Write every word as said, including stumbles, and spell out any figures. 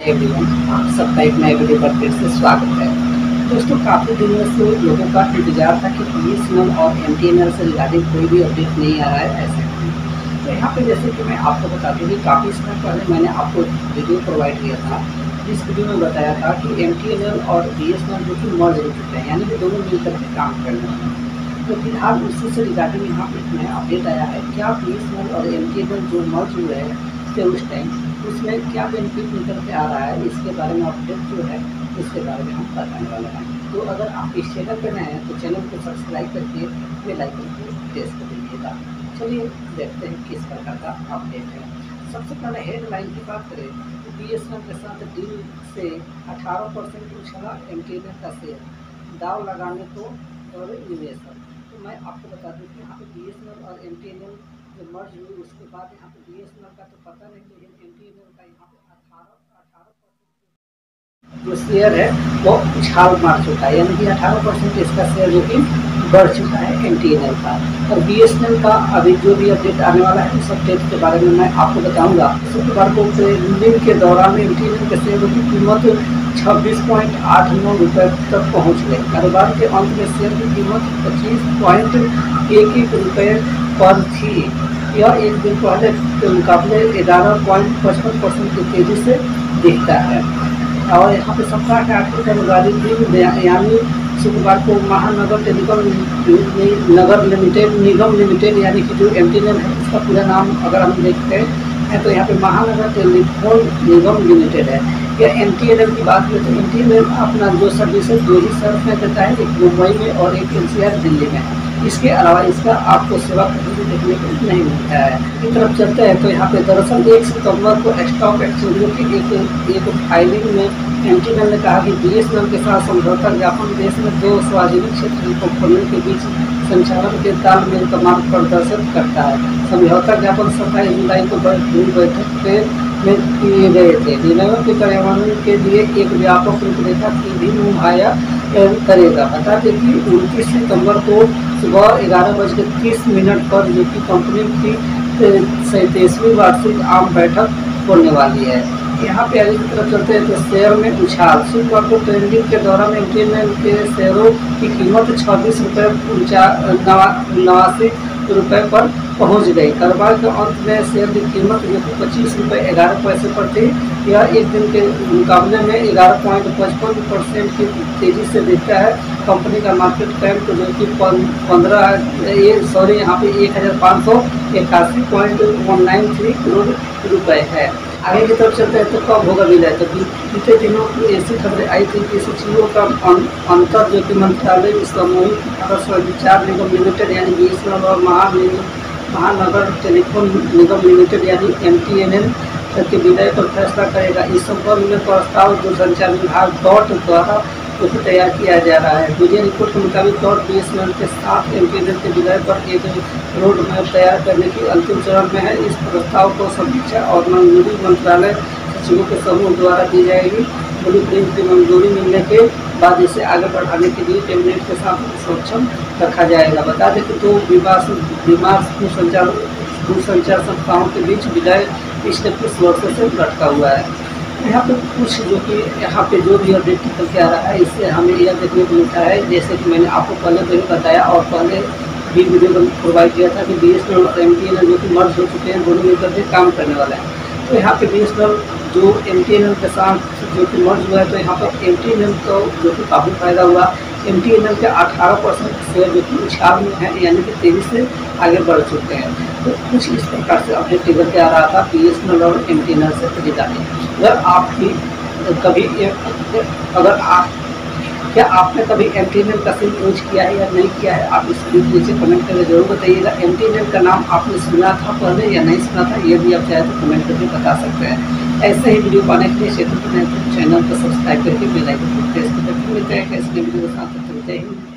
Everyone, आप सबका एक नए वीडियो पर फिर से स्वागत है। दोस्तों, काफ़ी दिनों से लोगों का इंतजार था कि बीएसएनएल और एमटीएनएल से रिगार्डिंग कोई भी अपडेट नहीं आ रहा है ऐसे। तो यहाँ पे जैसे कि मैं आपको बता दूँ कि काफ़ी समय पहले मैंने आपको वीडियो प्रोवाइड किया था। इस वीडियो में बताया था कि एमटीएनएल और बीएसएनएल जो कि मर्ज हो चुके हैं, यानी कि दोनों मिलकर के काम करने वाले हैं। तो फिलहाल उसी से रिगार्डिंग यहाँ पे नया अपडेट आया है। क्या बीएसएनएल और एमटीएनएल जो मर्ज हुए हैं उस टाइम उसमें क्या बेनिफिट निकल के आ रहा है, इसके बारे में अपडेट जो है इसके बारे में हम बताने वाले हैं। तो अगर आप इस चैनल पर नए हैं तो चैनल को सब्सक्राइब करके बेल आइकन को प्रेस कर दीजिएगा। चलिए देखते हैं किस प्रकार का अपडेट है। सबसे पहले हेडलाइन की बात करें तो बीएसएनएल के साथ डील से अठारह परसेंट उछला एमटीएनएल का शेयर, दाव लगाने को और निवेशक। तो मैं आपको बता दूं कि यहाँ पे बीएसएनएल और एमटीएनएल जो मर्ज हुई उसके बाद यहाँ पे बीएसएनएल का तो पता नहीं, लेकिन एमटीएनएल का यहाँ पे अठारह अठारह परसेंट जो शेयर है वो उछाल मार चुका है, यानी कि अठारह परसेंट इसका शेयर जो कि बढ़ चुका है एमटीएनएल का। और बीएसएनएल का अभी जो भी अपडेट आने वाला है उस अपडेट के बारे में मैं आपको बताऊंगा। शुक्रवार को ट्रेडिंग के दौरान एमटीएनएल के शेयर की कीमत छब्बीस पॉइंट आठ नौ रुपये तक पहुँच गई। कारोबार के अंत में शेयर की कीमत पच्चीस पॉइंट एक एक रुपये पर थी। यह एक दिन पहले के मुकाबले ग्यारह पॉइंट पचपन परसेंट की तेजी से दिखता है। और यहाँ पे सप्ताह के आखिर कर्मचारी दिन यानी शुक्रवार को Mahanagar telecom Nagar limited Nigam limited यानी कि जो एमटीएनएल है इसका पूरा नाम अगर हम देखते हैं तो यहाँ पे महानगर टेलीफोन निगम लिमिटेड है। या एमटीएनएल की बात करें तो एमटीएनएल अपना जो सर्विसेज दो ही शहर में देता है, एक मुंबई में और एक एनसीआर दिल्ली में। इसके अलावा इसका आपको सेवा कहीं भी देखने को नहीं मिलता है। इस तरफ चलते हैं तो यहाँ पे दरअसल एक सितंबर को स्टॉक एक्सचेंजों की एक एक फाइलिंग में एमटीएनएल ने कहा कि बीएसएनएल के साथ समझौता ज्ञापन देश में दो सार्वजनिक क्षेत्र की कंपनियों के बीच संचालन के तालमेल का मार्ग प्रदर्शित करता है। समझौता ज्ञापन सत्ताईस जुलाई को हुई बैठक के में किए गए थे। विनिमय के कार्यान्वयन के लिए एक व्यापक रूपरेखा की भी मुहैया करेगा। बता दें कि उनतीस सितंबर को सुबह ग्यारह बज के तीस मिनट पर जो कि कंपनी की सैंतीसवीं वार्षिक आम बैठक होने वाली है। यहाँ पे आगे की तरफ चलते हैं तो शेयर में उछाल। शुक्रवार को ट्रेडिंग के दौरान एमटीएनएल के शेयरों की कीमत छब्बीस रुपये नवासी रुपये पर पहुंच गई। कारोबार के अंत में शेयर की कीमत जो कि पच्चीस रुपये ग्यारह पैसे पर थी। यह एक दिन के मुकाबले में ग्यारह पॉइंट पचपन परसेंट की तेजी से दिखता है। कंपनी का मार्केट कैप जो कि पंद्रह सॉरी यहाँ पे एक हज़ार पाँच सौ इक्यासी point one nine three crore रुपए है। आगे की तरफ चलते हैं तो कब होगा विलय। तो बीते दिनों की ऐसी खबरें आई थी कि सचिवों का अंतर जो कि मंत्रालय सामूहिक भारत संचार निगम लिमिटेड यानी बीएसएनएल और महानगर टेलीफोन निगम लिमिटेड यानी एमटीएनएल के विलय पर फैसला करेगा। इस संबंध में प्रस्ताव जो संचार विभाग डॉट द्वारा जो कि तैयार किया जा रहा है। मीडिया रिपोर्ट के मुताबिक डॉट बीएसएनएल के साथ एमटीएनएल के विलय पर एक रोड मैप तैयार करने की अंतिम चरण में है। इस प्रस्ताव को समीक्षा और मंजूरी मंत्रालय सचिवों के समूह द्वारा दी जाएगी। ब्लू प्रिंट की मंजूरी मिलने के बाद इसे आगे बढ़ाने के लिए कैबिनेट के साथ सक्षम रखा जाएगा। बता दें कि दो विवाद बीमार दूरसंचार दूरसंचार संस्थाओं के बीच विलय पिछले कुछ वर्षों से लटका हुआ है। यहाँ पे कुछ जो कि यहाँ पे जो भी अपडेट निकल के आ रहा है इससे हमें यह देखने को मिलता है, जैसे कि मैंने आपको पहले भी बताया और पहले भी वीडियो को प्रोवाइड किया था कि बीएसएनएल और एमटीएनएल जो कि मर्ज हो चुके हैं, दोनों मिलकर के काम करने वाले हैं। तो यहाँ पे बीएसएनएल जो एमटीएनएल के साथ जो कि मर्ज हुआ है तो यहाँ पर एमटीएनएल को जो कि काफ़ी फायदा हुआ। एमटीएनएल के अठारह परसेंट शेयर जो कि उछाल में है, यानी कि तेजी से आगे बढ़ चुके हैं। तो कुछ इस प्रकार से अपडेट निकल के आ रहा था बीएसएनएल और एमटीएनएल से रिगार्डिंग। अगर आप भी कभी अगर आप क्या आपने कभी एमटीएनएल का सिम यूज किया है या नहीं किया है, आप इस वीडियो नीचे कमेंट करके जरूर बताइएगा। एमटीएनएल का नाम आपने सुना था पहले या नहीं सुना था, ये भी आप चाहे तो कमेंट करके बता सकते हैं। ऐसे ही वीडियो पाने के लिए चैनल को सब्सक्राइब करके बेल आइकन को प्रेस करके मिलते हैं ऐसे वीडियो के साथ। जय हिंद।